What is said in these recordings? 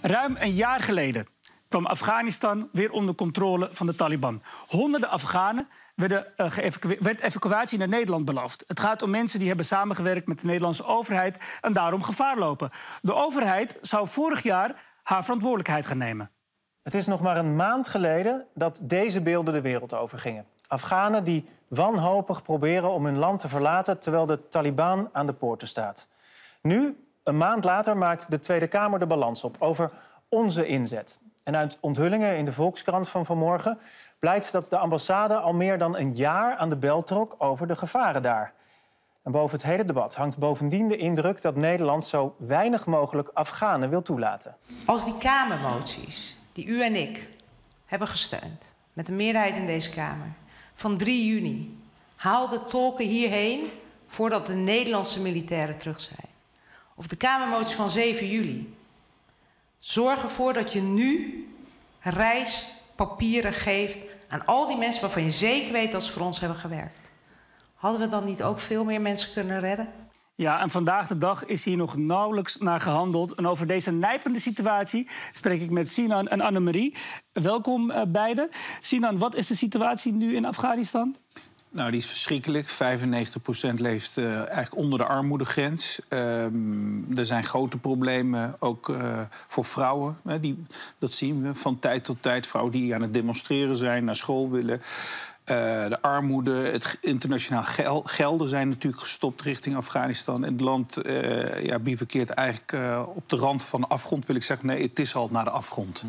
Ruim een jaar geleden kwam Afghanistan weer onder controle van de Taliban. Honderden Afghanen werd evacuatie naar Nederland beloofd. Het gaat om mensen die hebben samengewerkt met de Nederlandse overheid en daarom gevaar lopen. De overheid zou vorig jaar haar verantwoordelijkheid gaan nemen. Het is nog maar een maand geleden dat deze beelden de wereld overgingen. Afghanen die wanhopig proberen om hun land te verlaten terwijl de Taliban aan de poorten staat. Nu, een maand later, maakt de Tweede Kamer de balans op over onze inzet. En uit onthullingen in de Volkskrant van vanmorgen blijkt dat de ambassade al meer dan een jaar aan de bel trok over de gevaren daar. En boven het hele debat hangt bovendien de indruk dat Nederland zo weinig mogelijk Afghanen wil toelaten. Als die Kamermoties die u en ik hebben gesteund, met de meerderheid in deze Kamer, van 3 juni, haal de tolken hierheen voordat de Nederlandse militairen terug zijn. Of de Kamermotie van 7 juli. Zorg ervoor dat je nu reispapieren geeft aan al die mensen waarvan je zeker weet dat ze voor ons hebben gewerkt. Hadden we dan niet ook veel meer mensen kunnen redden? Ja, en vandaag de dag is hier nog nauwelijks naar gehandeld. En over deze nijpende situatie spreek ik met Sinan en Annemarie. Welkom beiden. Sinan, wat is de situatie nu in Afghanistan? Nou, die is verschrikkelijk. 95% leeft eigenlijk onder de armoedegrens. Er zijn grote problemen, ook voor vrouwen. Dat zien we van tijd tot tijd. Vrouwen die aan het demonstreren zijn, naar school willen. De armoede, het internationaal gelden zijn natuurlijk gestopt richting Afghanistan. En het land bivakkeert eigenlijk op de rand van de afgrond, wil ik zeggen. Nee, het is al naar de afgrond.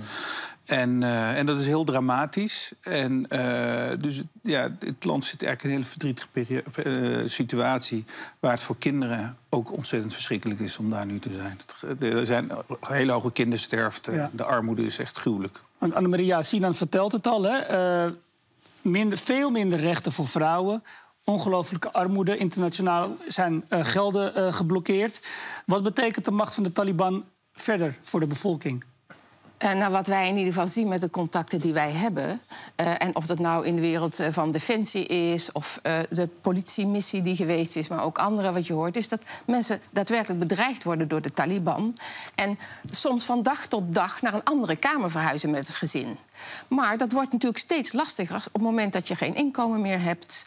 En dat is heel dramatisch. En dus ja, het land zit eigenlijk in een hele verdrietige situatie waar het voor kinderen ook ontzettend verschrikkelijk is om daar nu te zijn. Er zijn hele hoge kindersterfte. Ja. De armoede is echt gruwelijk. Want Annemarie, Sinan vertelt het al, hè? Veel minder rechten voor vrouwen. Ongelooflijke armoede. Internationaal zijn gelden geblokkeerd. Wat betekent de macht van de Taliban verder voor de bevolking? Nou, wat wij in ieder geval zien met de contacten die wij hebben... en of dat nou in de wereld van Defensie is... of de politiemissie die geweest is, maar ook andere wat je hoort... is dat mensen daadwerkelijk bedreigd worden door de Taliban... en soms van dag tot dag naar een andere kamer verhuizen met het gezin. Maar dat wordt natuurlijk steeds lastiger op het moment dat je geen inkomen meer hebt...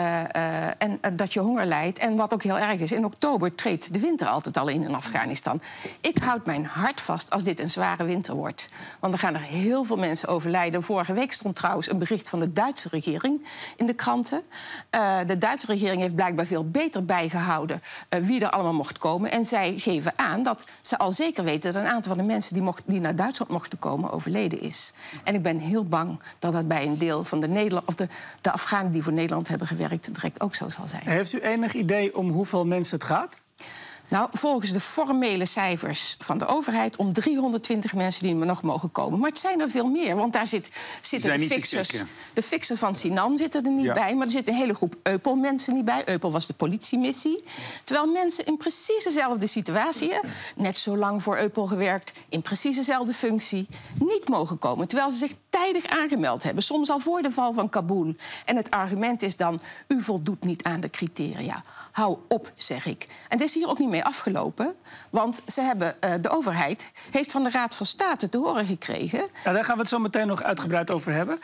en dat je honger lijdt. En wat ook heel erg is, in oktober treedt de winter altijd al in Afghanistan. Ik houd mijn hart vast als dit een zware winter wordt. Want er gaan er heel veel mensen overlijden. Vorige week stond trouwens een bericht van de Duitse regering in de kranten. De Duitse regering heeft blijkbaar veel beter bijgehouden wie er allemaal mocht komen. En zij geven aan dat ze al zeker weten dat een aantal van de mensen die naar Duitsland mochten komen overleden is. En ik ben heel bang dat dat bij een deel van de Afghanen die voor Nederland hebben gewerkt direct ook zo zal zijn. Heeft u enig idee om hoeveel mensen het gaat? Nou, volgens de formele cijfers van de overheid... om 320 mensen die nog mogen komen. Maar het zijn er veel meer, want daar zitten de fixers. De fixer van Sinan zitten er niet bij... maar er zit een hele groep Eupel-mensen niet bij. Eupel was de politiemissie. Terwijl mensen in precies dezelfde situatie... net zo lang voor Eupel gewerkt, in precies dezelfde functie... niet mogen komen, terwijl ze zich tijdig aangemeld hebben. Soms al voor de val van Kabul. En het argument is dan, u voldoet niet aan de criteria. Hou op, zeg ik. En het is hier ook niet mee afgelopen. Want de overheid heeft van de Raad van State te horen gekregen... Ja, daar gaan we het zo meteen nog uitgebreid over hebben.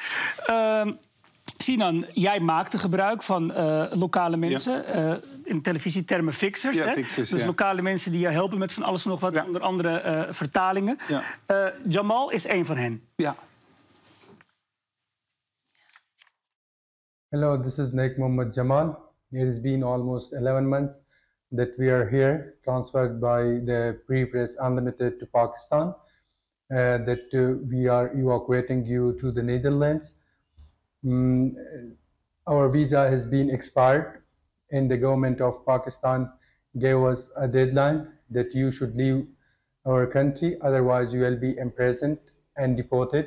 Sinan, jij maakte gebruik van lokale mensen. In televisietermen fixers. Ja, hè? fixers, dus lokale mensen die je helpen met van alles en nog wat. Onder andere vertalingen. Ja. Jamal is één van hen. Ja. Hello, this is Naik Mohammed Jamal. It has been almost 11 months that we are here, transferred by the Free Press Unlimited to Pakistan, we are evacuating you to the Netherlands. Our visa has been expired, and the government of Pakistan gave us a deadline that you should leave our country, otherwise you will be imprisoned and deported.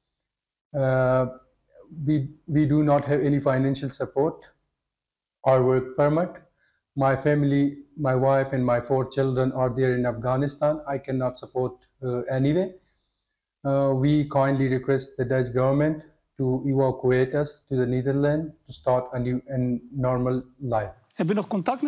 We do not have any financial support or work permit. My family, my wife and my 4 children are there in Afghanistan. I cannot support anyway. We kindly request the Dutch government to evacuate us to the Netherlands to start a new and normal life. Heb je nog contact met hem?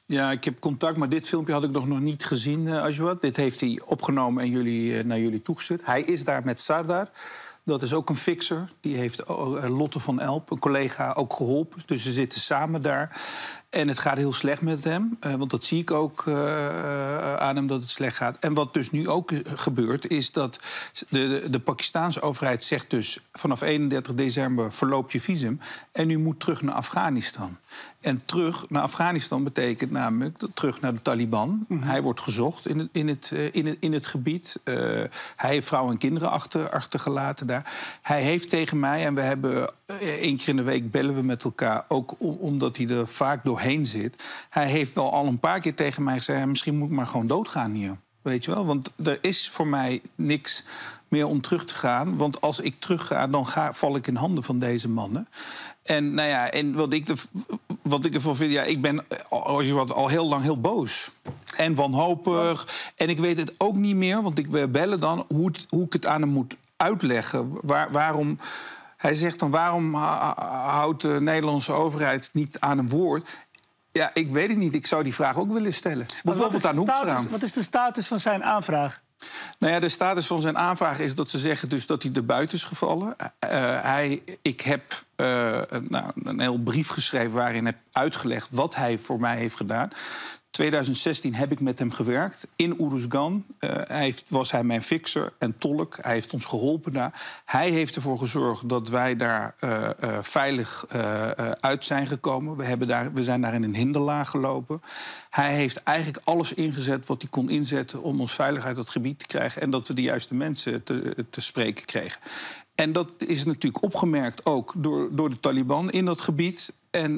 Ja, ik heb contact, maar dit filmpje had ik nog niet gezien, Ajwad. Dit heeft hij opgenomen en naar jullie toegestuurd. Hij is daar met Sardar. Dat is ook een fixer. Die heeft Lotte van Elp, een collega, ook geholpen. Dus ze zitten samen daar. En het gaat heel slecht met hem. Want dat zie ik ook aan hem, dat het slecht gaat. En wat dus nu ook gebeurt, is dat de Pakistaanse overheid zegt dus... vanaf 31 december verloopt je visum en u moet terug naar Afghanistan. En terug naar Afghanistan betekent namelijk terug naar de Taliban. Mm-hmm. Hij wordt gezocht in het gebied. Hij heeft vrouwen en kinderen achtergelaten daar. Hij heeft tegen mij, en we hebben 1 keer in de week bellen we met elkaar... ook omdat hij er vaak doorheen zit. Hij heeft wel al een paar keer tegen mij gezegd... misschien moet ik maar gewoon doodgaan hier. Weet je wel? Want er is voor mij niks meer om terug te gaan. Want als ik terugga, dan val ik in handen van deze mannen. En, nou ja, en wat ik ervan vind... Ja, ik ben al heel lang heel boos. En wanhopig. En ik weet het ook niet meer, want we bellen dan... hoe ik het aan hem moet uitleggen. Waarom... Hij zegt dan, waarom houdt de Nederlandse overheid niet aan een woord? Ja, ik weet het niet. Ik zou die vraag ook willen stellen. Bijvoorbeeld aan Hoekstra. Wat is de status van zijn aanvraag? Nou ja, de status van zijn aanvraag is dat ze zeggen dus dat hij er buiten is gevallen. Ik heb een heel brief geschreven waarin heb uitgelegd wat hij voor mij heeft gedaan. 2016 heb ik met hem gewerkt in Uruzgan. Was hij mijn fixer en tolk. Hij heeft ons geholpen daar. Hij heeft ervoor gezorgd dat wij daar veilig uit zijn gekomen. We zijn daar in een hinderlaag gelopen. Hij heeft eigenlijk alles ingezet wat hij kon inzetten... om ons veilig uit het gebied te krijgen... en dat we de juiste mensen te spreken kregen. En dat is natuurlijk opgemerkt ook door de Taliban in dat gebied...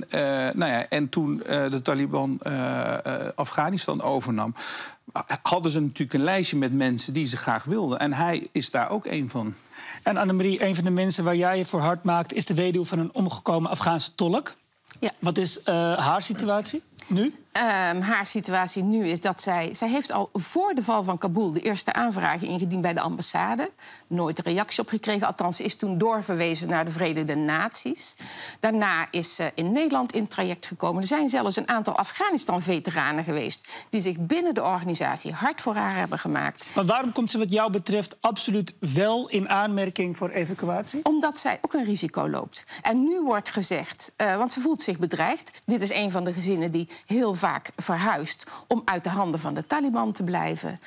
En toen de Taliban Afghanistan overnam... hadden ze natuurlijk een lijstje met mensen die ze graag wilden. En hij is daar ook één van. En Annemarie, een van de mensen waar jij je voor hard maakt... is de weduwe van een omgekomen Afghaanse tolk. Ja. Wat is haar situatie nu? Haar situatie nu is dat zij heeft al voor de val van Kabul... de eerste aanvragen ingediend bij de ambassade. Nooit een reactie op gekregen. Althans, ze is toen doorverwezen naar de Verenigde Naties. Daarna is ze in Nederland in traject gekomen. Er zijn zelfs een aantal Afghanistan-veteranen geweest... die zich binnen de organisatie hard voor haar hebben gemaakt. Maar waarom komt ze wat jou betreft absoluut wel in aanmerking voor evacuatie? Omdat zij ook een risico loopt. En nu wordt gezegd, want ze voelt zich bedreigd... dit is een van de gezinnen die heel vaak verhuist om uit de handen van de Taliban te blijven.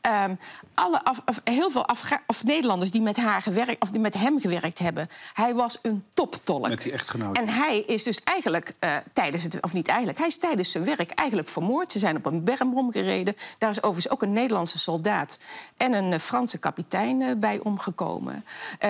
Heel veel Nederlanders die met haar gewerkt of die met hem gewerkt hebben. Hij was een toptolk. Met die echtgenoot. En hij is dus eigenlijk hij is tijdens zijn werk eigenlijk vermoord. Ze zijn op een bermbom gereden. Daar is overigens ook een Nederlandse soldaat en een Franse kapitein bij omgekomen.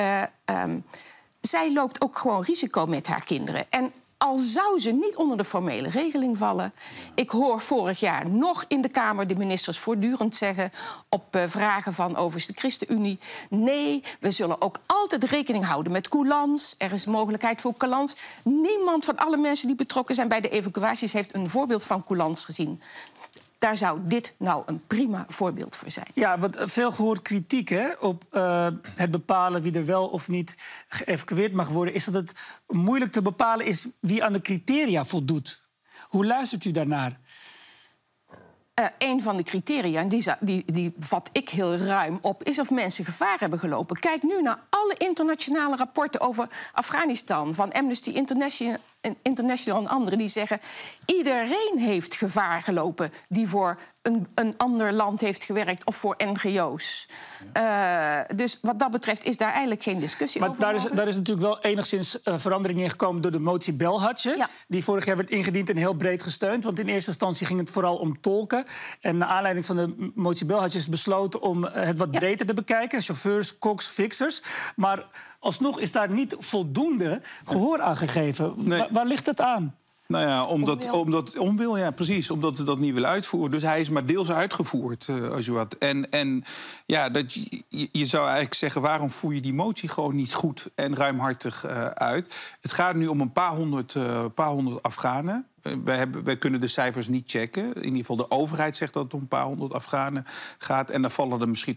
Zij loopt ook gewoon risico met haar kinderen. En al zou ze niet onder de formele regeling vallen... Ik hoor vorig jaar nog in de Kamer de ministers voortdurend zeggen... op vragen van overigens de ChristenUnie... nee, we zullen ook altijd rekening houden met coulance. Er is mogelijkheid voor coulance. Niemand van alle mensen die betrokken zijn bij de evacuaties... heeft een voorbeeld van coulance gezien. Daar zou dit nou een prima voorbeeld voor zijn. Ja, wat veel gehoord kritiek op het bepalen wie er wel of niet geëvacueerd mag worden... is dat het moeilijk te bepalen is wie aan de criteria voldoet. Hoe luistert u daarnaar? Een van de criteria, en die vat ik heel ruim op... is of mensen gevaar hebben gelopen. Kijk nu naar alle internationale rapporten over Afghanistan... van Amnesty International en anderen die zeggen... iedereen heeft gevaar gelopen die voor een ander land heeft gewerkt... of voor NGO's. Dus wat dat betreft is daar eigenlijk geen discussie over. Maar daar is natuurlijk wel enigszins verandering in gekomen... door de motie Belhatje, ja. Die vorig jaar werd ingediend en heel breed gesteund. Want in eerste instantie ging het vooral om tolken. En naar aanleiding van de motie Belhatje is besloten... om het wat breder te bekijken. Chauffeurs, koks, fixers. Maar alsnog is daar niet voldoende gehoor aan gegeven. Nee. Waar ligt het aan? Nou ja, onwil, ja, precies. Omdat ze dat niet willen uitvoeren. Dus hij is maar deels uitgevoerd, Ajwad. En ja, je zou eigenlijk zeggen... waarom voer je die motie gewoon niet goed en ruimhartig uit? Het gaat nu om een paar honderd Afghanen. Wij kunnen de cijfers niet checken. In ieder geval de overheid zegt dat het om een paar honderd Afghanen gaat. En dan vallen er misschien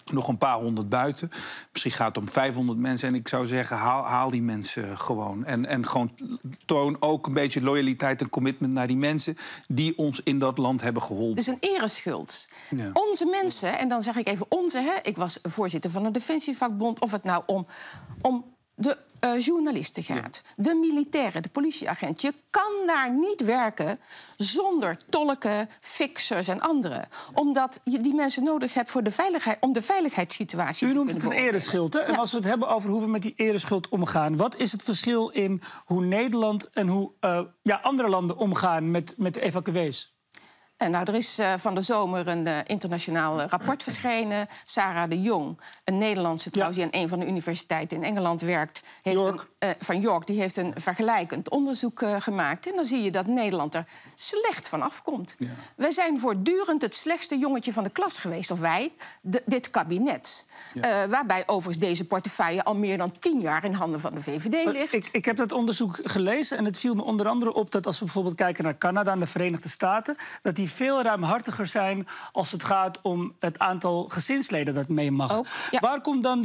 nog een paar honderd buiten. Misschien gaat het om 500 mensen. En ik zou zeggen, haal die mensen gewoon. En gewoon toon ook een beetje loyaliteit en commitment naar die mensen die ons in dat land hebben geholpen. Het is een ereschuld. Ja. Onze mensen, en dan zeg ik even onze, hè, ik was voorzitter van een defensievakbond, of het nou om de journalisten gaat, de militairen, de politieagent. Je kan daar niet werken zonder tolken, fixers en anderen. Omdat je die mensen nodig hebt voor de veiligheid, om de veiligheidssituatie U te noemt het een ereschuld, hè? En als we het hebben over hoe we met die ereschuld omgaan, wat is het verschil in hoe Nederland en hoe andere landen omgaan met de evacuees? En nou, er is van de zomer een internationaal rapport verschenen. Sarah de Jong, een Nederlandse trouwens, die aan een van de universiteiten in Engeland werkt, van York, die heeft een vergelijkend onderzoek gemaakt. En dan zie je dat Nederland er slecht van afkomt. Ja. Wij zijn voortdurend het slechtste jongetje van de klas geweest, of wij, dit kabinet. Ja. Waarbij overigens deze portefeuille al meer dan 10 jaar in handen van de VVD ligt. Ik heb dat onderzoek gelezen en het viel me onder andere op dat als we bijvoorbeeld kijken naar Canada en de Verenigde Staten, dat die veel ruimhartiger zijn als het gaat om het aantal gezinsleden dat mee mag. Waar komt dan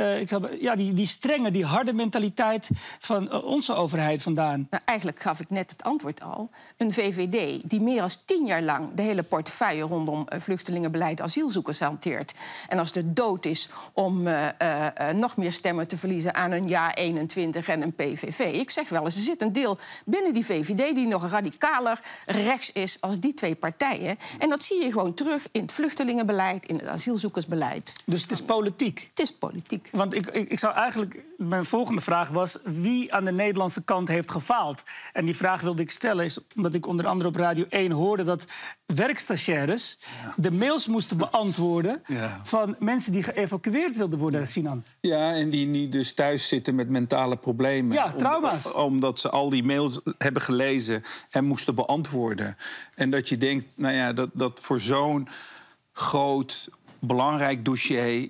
die strenge, die harde mentaliteit van onze overheid vandaan? Nou, eigenlijk gaf ik net het antwoord al. Een VVD die meer dan 10 jaar lang de hele portefeuille rondom vluchtelingenbeleid, asielzoekers hanteert. En als de dood is om nog meer stemmen te verliezen aan een JA21 en een PVV. Ik zeg wel eens, er zit een deel binnen die VVD die nog radicaler rechts is als die twee partijen. En dat zie je gewoon terug in het vluchtelingenbeleid, in het asielzoekersbeleid. Dus het is politiek? Het is politiek. Want ik zou eigenlijk... Mijn volgende vraag was wie aan de Nederlandse kant heeft gefaald. En die vraag wilde ik stellen, is omdat ik onder andere op Radio 1 hoorde dat werkstagiaires de mails moesten beantwoorden van mensen die geëvacueerd wilden worden, Sinan. Ja, en die nu dus thuis zitten met mentale problemen. Ja, trauma's. Omdat ze al die mails hebben gelezen en moesten beantwoorden. En dat je denkt, nou ja, dat voor zo'n groot, belangrijk dossier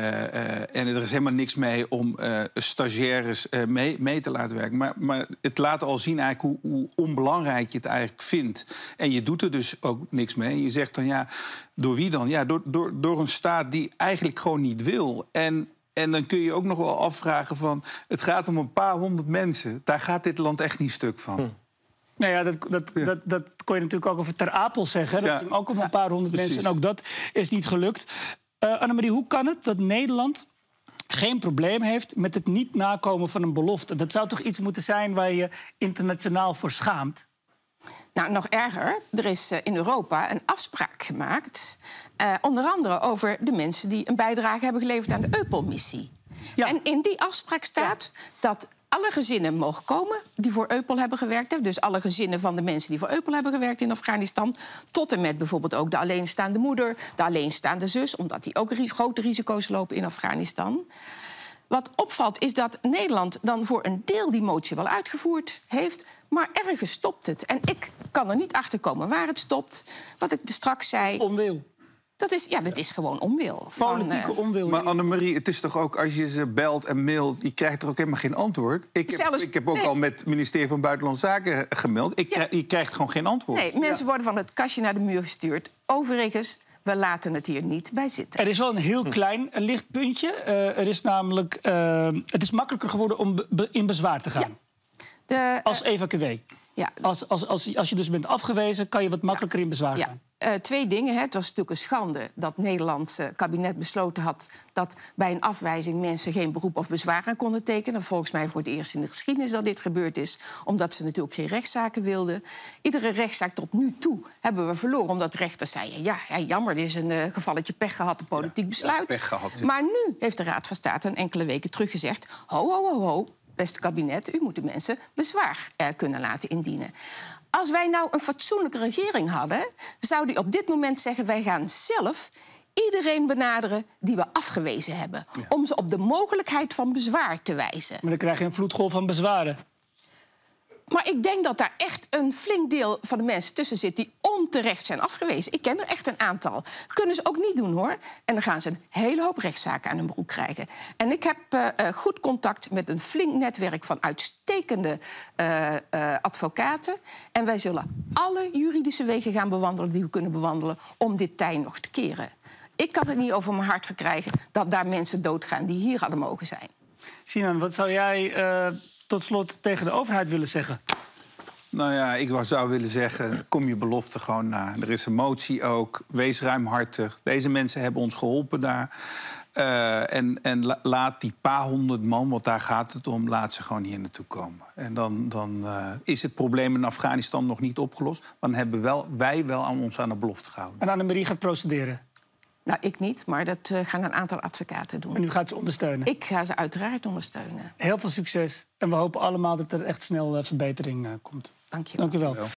en er is helemaal niks mee om stagiaires mee te laten werken. Maar het laat al zien eigenlijk hoe onbelangrijk je het eigenlijk vindt. En je doet er dus ook niks mee. Je zegt dan, ja, door wie dan? Ja, door een staat die eigenlijk gewoon niet wil. En dan kun je ook nog wel afvragen van, het gaat om een paar honderd mensen. Daar gaat dit land echt niet stuk van. Nou ja, dat kon je natuurlijk ook over Ter Apel zeggen. Dat ging ook om een paar honderd mensen. En ook dat is niet gelukt. Annemarie, hoe kan het dat Nederland geen probleem heeft met het niet nakomen van een belofte? Dat zou toch iets moeten zijn waar je internationaal voor schaamt? Nou, nog erger. Er is in Europa een afspraak gemaakt. Onder andere over de mensen die een bijdrage hebben geleverd aan de EUPOL-missie. Ja. En in die afspraak staat dat alle gezinnen mogen komen die voor EUPOL hebben gewerkt. Dus alle gezinnen van de mensen die voor EUPOL hebben gewerkt in Afghanistan. Tot en met bijvoorbeeld ook de alleenstaande moeder, de alleenstaande zus, omdat die ook grote risico's lopen in Afghanistan. Wat opvalt is dat Nederland dan voor een deel die motie wel uitgevoerd heeft, maar ergens stopt het. En ik kan er niet achter komen waar het stopt. Wat ik straks zei. Onwil. Dat is gewoon onwil. Politieke onwil. Maar Annemarie, het is toch ook als je ze belt en mailt, je krijgt er ook helemaal geen antwoord. Ik heb ook al met het ministerie van Buitenlandse Zaken gemeld. Je krijgt gewoon geen antwoord. Nee, mensen worden van het kastje naar de muur gestuurd. Overigens, we laten het hier niet bij zitten. Er is wel een heel klein lichtpuntje. Er is namelijk, het is makkelijker geworden om in bezwaar te gaan. Ja. Als evacuee. Ja. Als je dus bent afgewezen, kan je wat makkelijker in bezwaar gaan. 2 dingen. Het was natuurlijk een schande dat het Nederlandse kabinet besloten had dat bij een afwijzing mensen geen beroep of bezwaar aan konden tekenen. Volgens mij voor het eerst in de geschiedenis dat dit gebeurd is, omdat ze natuurlijk geen rechtszaken wilden. Iedere rechtszaak tot nu toe hebben we verloren, omdat rechters zeiden, ja, jammer, dit is een gevalletje pech gehad, een politiek besluit. Pech gehad, ja. Maar nu heeft de Raad van State een enkele weken terug gezegd, ho, beste kabinet, u moet de mensen bezwaar kunnen laten indienen. Als wij nou een fatsoenlijke regering hadden, zou die op dit moment zeggen, wij gaan zelf iedereen benaderen die we afgewezen hebben. Ja. Om ze op de mogelijkheid van bezwaar te wijzen. Maar dan krijg je een vloedgolf van bezwaren. Maar ik denk dat daar echt een flink deel van de mensen tussen zit die onterecht zijn afgewezen. Ik ken er echt een aantal. Dat kunnen ze ook niet doen, hoor. En dan gaan ze een hele hoop rechtszaken aan hun broek krijgen. En ik heb goed contact met een flink netwerk van uitstekende advocaten. En wij zullen alle juridische wegen gaan bewandelen die we kunnen bewandelen om dit tij nog te keren. Ik kan het niet over mijn hart verkrijgen dat daar mensen doodgaan die hier hadden mogen zijn. Sinan, wat zou jij tot slot tegen de overheid willen zeggen? Nou ja, ik zou willen zeggen, kom je belofte gewoon na. Er is een motie ook, wees ruimhartig. Deze mensen hebben ons geholpen daar. En laat die paar honderd man, want daar gaat het om, laat ze gewoon hier naartoe komen. En dan is het probleem in Afghanistan nog niet opgelost. Maar dan hebben wij wel ons aan de belofte gehouden. En Annemarie gaat procederen? Nou, ik niet, maar dat gaan een aantal advocaten doen. En u gaat ze ondersteunen? Ik ga ze uiteraard ondersteunen. Heel veel succes. En we hopen allemaal dat er echt snel verbetering komt. Dank je wel.